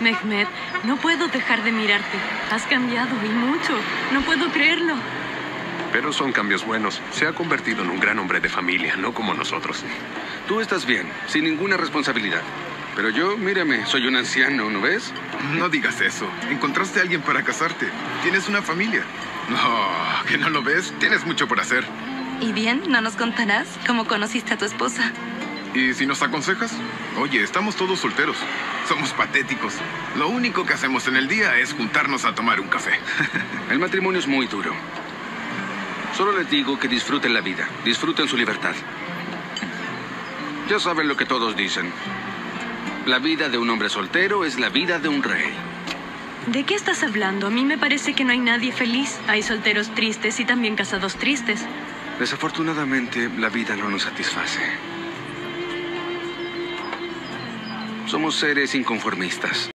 Mehmet, no puedo dejar de mirarte. Has cambiado y mucho. No puedo creerlo. Pero son cambios buenos. Se ha convertido en un gran hombre de familia, no como nosotros. Tú estás bien, sin ninguna responsabilidad. Pero yo, mírame, soy un anciano, ¿no ves? No digas eso. Encontraste a alguien para casarte. Tienes una familia. No, ¿que no lo ves? Tienes mucho por hacer. ¿Y bien? ¿No nos contarás cómo conociste a tu esposa? ¿Y si nos aconsejas? Oye, estamos todos solteros. Somos patéticos. Lo único que hacemos en el día es juntarnos a tomar un café. El matrimonio es muy duro. Solo les digo que disfruten la vida, disfruten su libertad. Ya saben lo que todos dicen. La vida de un hombre soltero es la vida de un rey. ¿De qué estás hablando? A mí me parece que no hay nadie feliz. Hay solteros tristes y también casados tristes. Desafortunadamente, la vida no nos satisface. Somos seres inconformistas.